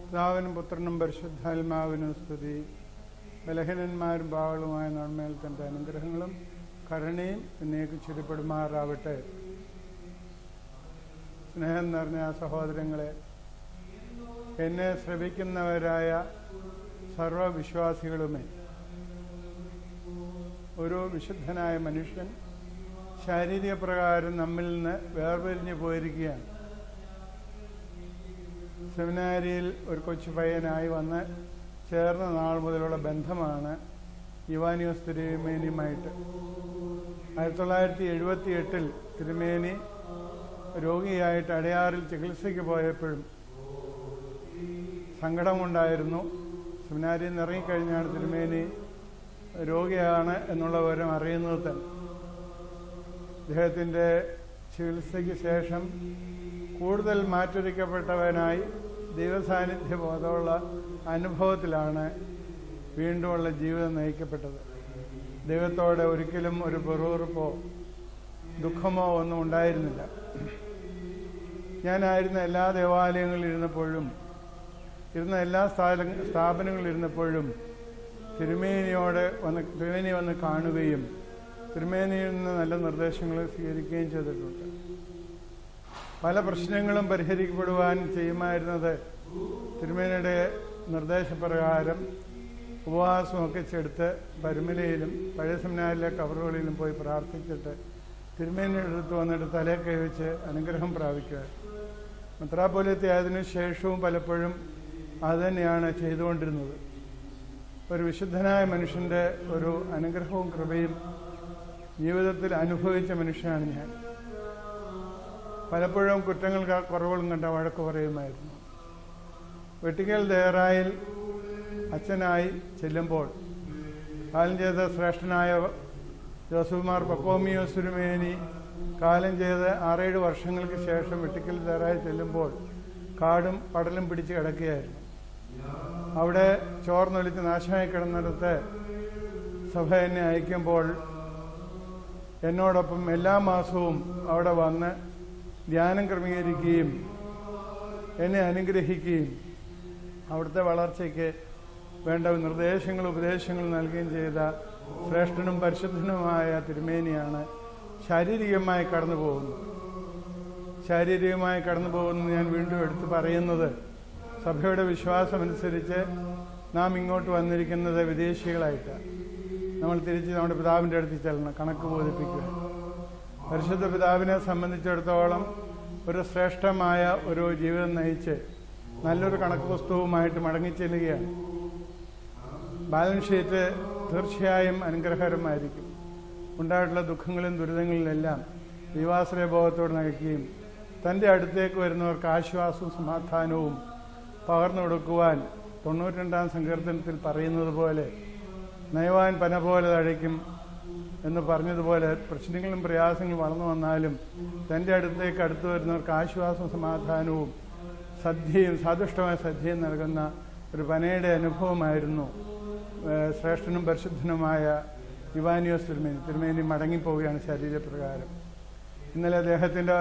പിതാവിനും പുത്രനും പരിശുദ്ധാത്മാവിനും സ്തുതി. ബലഹീനന്മാരും പാവളുമായ നന്മയിൽ തൻ്റെ അനുഗ്രഹങ്ങളും കരുണയും എന്നേക്ക് ചുരുപ്പെടുമാറാവട്ടെ. സ്നേഹം നിറഞ്ഞ സഹോദരങ്ങളെ, എന്നെ ശ്രവിക്കുന്നവരായ സർവവിശ്വാസികളുമേ, ഒരു വിശുദ്ധനായ മനുഷ്യൻ ശാരീരിക പ്രകാരം നമ്മിൽ നിന്ന് വേർപിരിഞ്ഞു പോയിരിക്കുകയാണ്. സെമിനാരിയിൽ ഒരു കൊച്ചു പയ്യനായി വന്ന് ചേർന്ന നാൾ മുതലുള്ള ബന്ധമാണ് ഇവാനിയോസ് തിരുമേനിയുമായിട്ട്. 1978 തിരുമേനി രോഗിയായിട്ട് അടയാറിൽ ചികിത്സയ്ക്ക് പോയപ്പോഴും സങ്കടമുണ്ടായിരുന്നു. സെമിനാരിയിൽ നിന്ന് ഇറങ്ങിക്കഴിഞ്ഞാണ് തിരുമേനി രോഗിയാണ് എന്നുള്ള വിവരം അറിയുന്നത് തന്നെ. അദ്ദേഹത്തിൻ്റെ ചികിത്സയ്ക്ക് ശേഷം കൂടുതൽ മാറ്റൊരുക്കപ്പെട്ടവനായി ദൈവസാന്നിധ്യ ബോധമുള്ള അനുഭവത്തിലാണ് വീണ്ടുമുള്ള ജീവിതം നയിക്കപ്പെട്ടത്. ദൈവത്തോടെ ഒരിക്കലും ഒരു പെറുപെറുപ്പോ ദുഃഖമോ ഒന്നും ഉണ്ടായിരുന്നില്ല. ഞാനായിരുന്ന എല്ലാ ദേവാലയങ്ങളിലിരുന്നപ്പോഴും എല്ലാ സ്ഥാപനങ്ങളിലിരുന്നപ്പോഴും തിരുമേനി വന്ന് കാണുകയും തിരുമേനിയിൽ നിന്ന് നല്ല നിർദ്ദേശങ്ങൾ സ്വീകരിക്കുകയും ചെയ്തിട്ടുണ്ട്. പല പ്രശ്നങ്ങളും പരിഹരിക്കപ്പെടുവാൻ ചെയ്യുമായിരുന്നത് തിരുമേനിയുടെ നിർദ്ദേശപ്രകാരം ഉപവാസമൊക്കെ ചെടുത്ത് പരുമലയിലും പഴയ സെമിനാരിലെ കവറുകളിലും പോയി പ്രാർത്ഥിച്ചിട്ട് തിരുമേനിയുടെ അടുത്ത് വന്നിട്ട് തലേ കൈവച്ച് അനുഗ്രഹം പ്രാപിക്കുക. മെത്രാപ്പൊലീത്ത ആയതിനു ശേഷവും പലപ്പോഴും അതുതന്നെയാണ് ചെയ്തുകൊണ്ടിരുന്നത്. ഒരു വിശുദ്ധനായ മനുഷ്യൻ്റെ ഒരു അനുഗ്രഹവും കൃപയും ജീവിതത്തിൽ അനുഭവിച്ച മനുഷ്യനാണ് ഞാൻ. പലപ്പോഴും കുറ്റങ്ങൾ കുറവുകളും കണ്ട വഴക്ക് പറയുമായിരുന്നു. വെട്ടിക്കൽ ദേറായിൽ അച്ഛനായി ചെല്ലുമ്പോൾ കാലം ചെയ്ത ശ്രേഷ്ഠനായ ജോസഫ് മാർ പപ്പോമിയോസ് തിരുമേനി കാലം ചെയ്ത് 6-7 വർഷങ്ങൾക്ക് ശേഷം വെട്ടിക്കൽ ദേറായി ചെല്ലുമ്പോൾ കാടും പടലും പിടിച്ച് കിടക്കുകയായിരുന്നു. അവിടെ ചോർന്നൊലിച്ച് നാശമായി കിടന്നിടത്ത് സഭ എന്നെ അയക്കുമ്പോൾ എന്നോടൊപ്പം എല്ലാ മാസവും അവിടെ വന്ന് ധ്യാനം ക്രമീകരിക്കുകയും എന്നെ അനുഗ്രഹിക്കുകയും അവിടുത്തെ വളർച്ചയ്ക്ക് വേണ്ട നിർദ്ദേശങ്ങളും ഉപദേശങ്ങളും നൽകുകയും ചെയ്ത ശ്രേഷ്ഠനും പരിശുദ്ധനുമായ തിരുമേനിയാണ് ശാരീരികമായി കടന്നു പോകുന്നത്. ഞാൻ വീണ്ടും എടുത്തു പറയുന്നത്, സഭയുടെ വിശ്വാസമനുസരിച്ച് നാം ഇങ്ങോട്ട് വന്നിരിക്കുന്നത് വിദേശികളായിട്ടാണ്. നമ്മൾ തിരിച്ച് നമ്മുടെ പിതാവിൻ്റെ അടുത്ത് ചെല്ലണം, കണക്ക് ബോധിപ്പിക്കുക. പരിശുദ്ധ പിതാവിനെ സംബന്ധിച്ചിടത്തോളം ഒരു ശ്രേഷ്ഠമായ ഒരു ജീവിതം നയിച്ച് നല്ലൊരു കണക്ക് പുസ്തകവുമായിട്ട് മടങ്ങിച്ചെല്ലുകയാണ്. ബാലൻസ് ഷീറ്റ് തീർച്ചയായും അനുഗ്രഹകരമായിരിക്കും. ഉണ്ടായിട്ടുള്ള ദുഃഖങ്ങളും ദുരിതങ്ങളിലെല്ലാം ദൈവാശ്രയ ബോധത്തോടെ നയിക്കുകയും തൻ്റെ അടുത്തേക്ക് വരുന്നവർക്ക് ആശ്വാസവും സമാധാനവും പകർന്നു കൊടുക്കുവാൻ 92-ാം സങ്കീർത്തനത്തിൽ പറയുന്നത് പോലെ നയവാൻ പന പോലെ തഴയ്ക്കും എന്ന് പറഞ്ഞതുപോലെ പ്രശ്നങ്ങളും പ്രയാസങ്ങളും വളർന്നു വന്നാലും തൻ്റെ അടുത്ത് വരുന്നവർക്ക് ആശ്വാസവും സമാധാനവും സാദുഷ്ടമായ സദ്യയും നൽകുന്ന ഒരു പനയുടെ അനുഭവമായിരുന്നു ശ്രേഷ്ഠനും പരിശുദ്ധനുമായ ഇവാനിയോസ് തിരുമേനി മടങ്ങിപ്പോവുകയാണ് ശരീരപ്രകാരം. ഇന്നലെ അദ്ദേഹത്തിൻ്റെ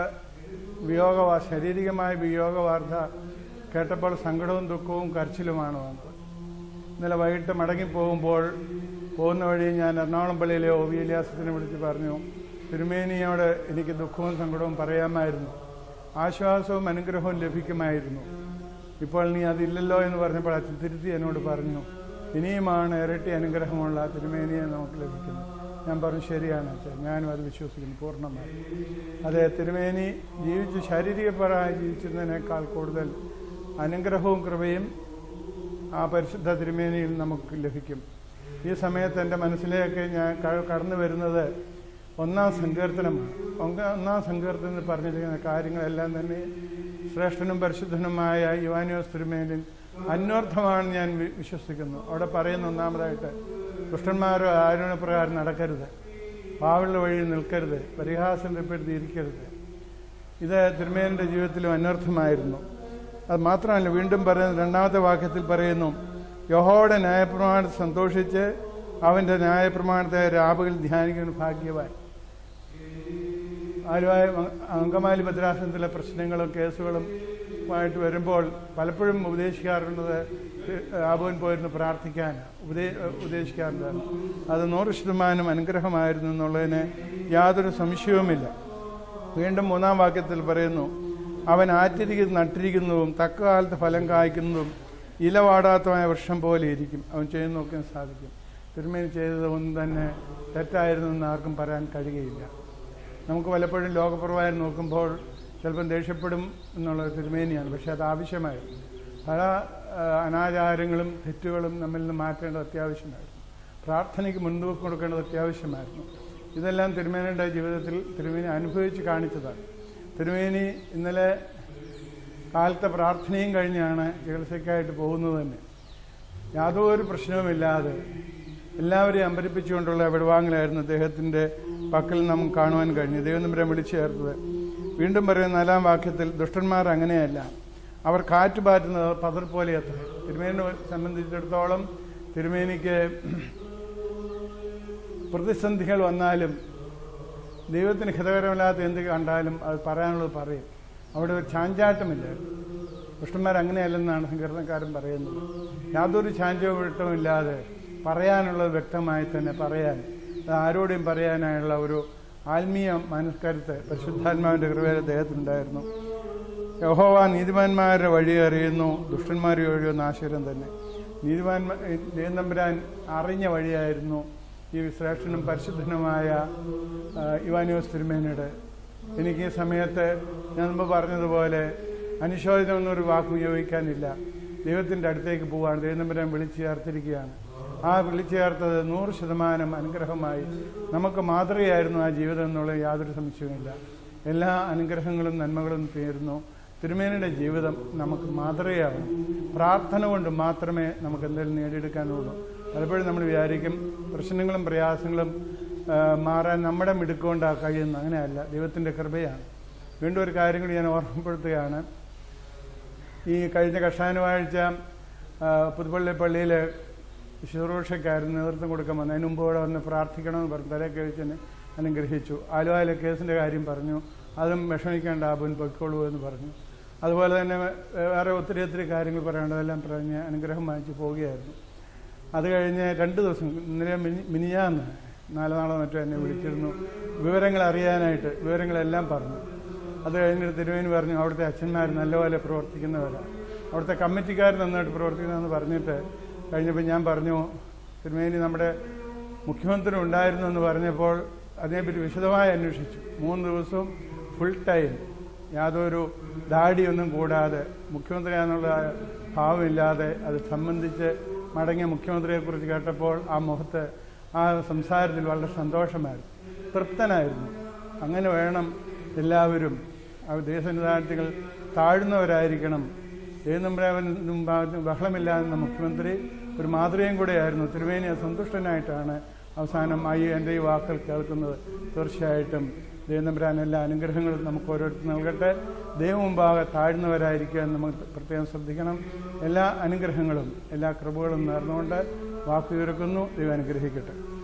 ശാരീരികമായ വിയോഗവാർത്ത കേട്ടപ്പോൾ സങ്കടവും ദുഃഖവും കരച്ചിലുമാണ് വന്നത്. ഇന്നലെ വൈകിട്ട് പോകുന്ന വഴി ഞാൻ എറണാകുളം പള്ളിയിലെ ഓവിയലിയാസത്തിനെ വിളിച്ച് പറഞ്ഞു, തിരുമേനിയോട് എനിക്ക് ദുഃഖവും സങ്കടവും പറയാമായിരുന്നു, ആശ്വാസവും അനുഗ്രഹവും ലഭിക്കുമായിരുന്നു. ഇപ്പോൾ നീ അതില്ലല്ലോ എന്ന് പറഞ്ഞപ്പോൾ അച്ഛൻ തിരുത്തി എന്നോട് പറഞ്ഞു, ഇനിയുമാണ് ഇരട്ടി അനുഗ്രഹമുള്ള തിരുമേനിയെ നമുക്ക് ലഭിക്കുന്നത്. ഞാൻ പറഞ്ഞു, ശരിയാണ് അച്ഛൻ, ഞാനും അത് വിശ്വസിക്കുന്നു പൂർണ്ണമായി. അതെ, തിരുമേനി ശാരീരികപരമായി ജീവിച്ചതിനേക്കാൾ കൂടുതൽ അനുഗ്രഹവും കൃപയും ആ പരിശുദ്ധ തിരുമേനിയിൽ നമുക്ക് ലഭിക്കും. ഈ സമയത്ത് എൻ്റെ മനസ്സിലേക്ക് ഞാൻ കടന്നു വരുന്നത് 1-ാം സങ്കീർത്തനമാണ്. 1-ാം സങ്കീർത്തനത്തിൽ പറഞ്ഞിരിക്കുന്ന കാര്യങ്ങളെല്ലാം തന്നെ ശ്രേഷ്ഠനും പരിശുദ്ധനുമായ ഇവാനിയോസ് തിരുമേനിൽ അന്വർത്ഥമാണെന്ന് ഞാൻ വിശ്വസിക്കുന്നു. അവിടെ പറയുന്ന ഒന്നാമതായിട്ട്, ദുഷ്ടന്മാരോ ആരോഗ്യപ്രകാരം നടക്കരുത്, പാവളുടെ വഴിയിൽ നിൽക്കരുത്, പരിഹാസം ഇരിക്കരുത്. ഇത് തിരുമേനിയുടെ ജീവിതത്തിലും അന്വർത്ഥമായിരുന്നു. അത് മാത്രമല്ല, വീണ്ടും പറയുന്നത് 2-ാമത്തെ വാക്യത്തിൽ പറയുന്നു, യഹോവയുടെ ന്യായപ്രമാണത്തെ സന്തോഷിച്ച് അവൻ്റെ ന്യായപ്രമാണത്തെ രാപകൽ ധ്യാനിക്കുന്ന ഭാഗ്യവാൻ. ആലുവായ അങ്കമാലി ഭദ്രാസനത്തിലെ പ്രശ്നങ്ങളും കേസുകളും ആയിട്ട് വരുമ്പോൾ പലപ്പോഴും ഉപദേശിക്കാറുള്ളത് ആബുവിൻ പോയിരുന്നു പ്രാർത്ഥിക്കാൻ ഉപദേശിക്കാറുണ്ട്. അത് 100% അനുഗ്രഹമായിരുന്നു എന്നുള്ളതിന് യാതൊരു സംശയവുമില്ല. വീണ്ടും 3-ാം വാക്യത്തിൽ പറയുന്നു, അവൻ നട്ടിരിക്കുന്നതും തക്കകാലത്ത് ഫലം കായ്ക്കുന്നതും ഇലവാടാത്തമായ വൃക്ഷം പോലെ ഇരിക്കും. അവൻ ചെയ്ത് നോക്കാൻ സാധിക്കും. തിരുമേനി ചെയ്തത് ഒന്നും തന്നെ തെറ്റായിരുന്നു എന്ന് ആർക്കും പറയാൻ കഴിയുകയില്ല. നമുക്ക് പലപ്പോഴും ലോകപ്രവാഹം നോക്കുമ്പോൾ ചിലപ്പം ദേഷ്യപ്പെടും എന്നുള്ളത് തിരുമേനിയാണ്. പക്ഷെ അത് ആവശ്യമായിരുന്നു. പല അനാചാരങ്ങളും തെറ്റുകളും നമ്മിൽ നിന്ന് മാറ്റേണ്ടത് അത്യാവശ്യമായിരുന്നു. പ്രാർത്ഥനയ്ക്ക് മുൻതൂക്കം കൊടുക്കേണ്ടത് അത്യാവശ്യമായിരുന്നു. ഇതെല്ലാം തിരുമേനിയുടെ ജീവിതത്തിൽ തിരുമേനി അനുഭവിച്ച് കാണിച്ചതാണ്. തിരുമേനി ഇന്നലെ കാലത്തെ പ്രാർത്ഥനയും കഴിഞ്ഞാണ് ചികിത്സയ്ക്കായിട്ട് പോകുന്നത് തന്നെ. യാതൊരു പ്രശ്നവുമില്ലാതെ എല്ലാവരെയും അമ്പരിപ്പിച്ചുകൊണ്ടുള്ള വിടവാങ്ങലായിരുന്നു അദ്ദേഹത്തിൻ്റെ പക്കൽ നമുക്ക് കാണുവാൻ കഴിഞ്ഞു. ദൈവം നമ്മളെ വിളിച്ചു ചേർത്തത്. വീണ്ടും പറയുന്ന 4-ാം വാക്യത്തിൽ, ദുഷ്ടന്മാർ അങ്ങനെയല്ല, അവർ കാറ്റ് പാറ്റുന്നത് പതർ പോലെ അത്ര. തിരുമേനിനെ സംബന്ധിച്ചിടത്തോളം തിരുമേനിക്ക് പ്രതിസന്ധികൾ വന്നാലും ദൈവത്തിന് ഹിതകരമില്ലാത്ത എന്ത് കണ്ടാലും അത് പറയാനുള്ളത് പറയും. അവിടെ ഒരു ചാഞ്ചാട്ടമില്ലായിരുന്നു. ദുഷ്ടന്മാർ അങ്ങനെയല്ലെന്നാണ് സങ്കീർത്തനക്കാരൻ പറയുന്നത്. യാതൊരു ചാഞ്ചാട്ടമില്ലാതെ പറയാനുള്ളത് വ്യക്തമായി തന്നെ പറയാൻ, അത് ആരോടെയും പറയാനായുള്ള ഒരു ആത്മീയ മനസ്കരുത്ത് പരിശുദ്ധാത്മാവിൻ്റെ കൃപയിൽ അദ്ദേഹത്തിനുണ്ടായിരുന്നു. യഹോവ നീതിമാന്മാരുടെ വഴി അറിയുന്നു, ദുഷ്ടന്മാരുടെ വഴിയോ നാശകരം തന്നെ. ദൈവം തമ്പുരാൻ അറിഞ്ഞ വഴിയായിരുന്നു ഈ ശ്രേഷ്ഠനും പരിശുദ്ധനുമായ ഇവാനിയോസ് തിരുമേനിയുടെ. എനിക്ക് ഈ സമയത്ത് ഞാൻ മുമ്പ് പറഞ്ഞതുപോലെ അനുശോചനമെന്നൊരു വാക്ക് ഉപയോഗിക്കാനില്ല. ദൈവത്തിൻ്റെ അടുത്തേക്ക് പോവുകയാണ്. ദൈവം തമ്പുരാൻ വിളിച്ചു ചേർത്തിരിക്കുകയാണ്. ആ വിളിച്ചു ചേർത്തത് 100% അനുഗ്രഹമായി നമുക്ക് മാതൃകയായിരുന്നു ആ ജീവിതം എന്നുള്ളത് യാതൊരു സംശയവുമില്ല. എല്ലാ അനുഗ്രഹങ്ങളും നന്മകളും തീർന്നു. തിരുമേനിയുടെ ജീവിതം നമുക്ക് മാതൃകയാവണം. പ്രാർത്ഥന കൊണ്ട് മാത്രമേ നമുക്ക് എന്തെങ്കിലും നേടിയെടുക്കാനുള്ളൂ. പലപ്പോഴും നമ്മൾ വിചാരിക്കും പ്രശ്നങ്ങളും പ്രയാസങ്ങളും മാറാൻ നമ്മുടെ മിടുക്കൊണ്ടാണ് കഴിയുന്നത്. അങ്ങനെയല്ല, ദൈവത്തിൻ്റെ കൃപയാണ്. വീണ്ടും ഒരു കാര്യം കൂടി ഞാൻ ഓർമ്മപ്പെടുത്തുകയാണ്. ഈ കഴിഞ്ഞ കർഷാനുവാഴ്ച പുതുപ്പള്ളി പള്ളിയിൽ ശുശ്രൂഷയ്ക്കായിരുന്നു നേതൃത്വം കൊടുക്കാൻ വന്നു. അതിന് മുമ്പ് ഇവിടെ വന്ന് പ്രാർത്ഥിക്കണമെന്ന് പറഞ്ഞു തലേ കഴിച്ചതിന് അനുഗ്രഹിച്ചു. ആലുവയിലെ കേസിൻ്റെ കാര്യം പറഞ്ഞു. അതും വിഷമിക്കേണ്ട, ആബുൻ പൊയ്ക്കോളൂ എന്ന് പറഞ്ഞു. അതുപോലെ തന്നെ വേറെ ഒത്തിരി കാര്യങ്ങൾ പറയേണ്ടതെല്ലാം പറഞ്ഞ് അനുഗ്രഹം വാങ്ങിച്ച് പോവുകയായിരുന്നു. അത് കഴിഞ്ഞ് 2 ദിവസം, ഇന്നലെ മിനിയാന്ന് 4 നാളോ മറ്റോ എന്നെ വിളിച്ചിരുന്നു വിവരങ്ങൾ അറിയാനായിട്ട്. വിവരങ്ങളെല്ലാം പറഞ്ഞു. അത് കഴിഞ്ഞിട്ട് തിരുമേനി പറഞ്ഞു അവിടുത്തെ അച്ഛന്മാർ നല്ലപോലെ പ്രവർത്തിക്കുന്നവരാണ്, അവിടുത്തെ കമ്മിറ്റിക്കാർ നന്നായിട്ട് പ്രവർത്തിക്കുന്നതെന്ന് പറഞ്ഞിട്ട് കഴിഞ്ഞപ്പോൾ ഞാൻ പറഞ്ഞു, തിരുമേനി നമ്മുടെ മുഖ്യമന്ത്രി ഉണ്ടായിരുന്നു എന്ന് പറഞ്ഞപ്പോൾ അതിനെപ്പറ്റി വിശദമായി അന്വേഷിച്ചു. 3 ദിവസവും ഫുൾ ടൈം യാതൊരു ദാടിയൊന്നും കൂടാതെ മുഖ്യമന്ത്രിയാണെന്നുള്ള ഭാവമില്ലാതെ അത് സംബന്ധിച്ച് മടങ്ങിയ മുഖ്യമന്ത്രിയെക്കുറിച്ച് കേട്ടപ്പോൾ ആ മുഖത്ത് ആ സംസാരത്തിൽ വളരെ സന്തോഷമായിരുന്നു, തൃപ്തനായിരുന്നു. അങ്ങനെ വേണം എല്ലാവരും. ദേശനിധാനത്തികൾ താഴ്ന്നവരായിരിക്കണം. ദൈവനമ്പരാവനും ബഹളമില്ലാതെന്ന മുഖ്യമന്ത്രി ഒരു മാതൃകയും കൂടെയായിരുന്നു. തിരുമേനി സന്തുഷ്ടനായിട്ടാണ് അവസാനം എൻ്റെ ഈ വാക്കുകൾ കേൾക്കുന്നത്. തീർച്ചയായിട്ടും ദൈവനമ്പരാൻ എല്ലാ അനുഗ്രഹങ്ങളും നമുക്ക് ഓരോരുത്തർ നൽകട്ടെ. ദൈവം മുമ്പാകെ താഴ്ന്നവരായിരിക്കാൻ നമ്മൾ പ്രത്യേകം ശ്രദ്ധിക്കണം. എല്ലാ അനുഗ്രഹങ്ങളും എല്ലാ കൃപകളും നേർന്നുകൊണ്ട് വാക്ക് തീർക്കുന്നു. ദൈവം അനുഗ്രഹിക്കട്ടെ.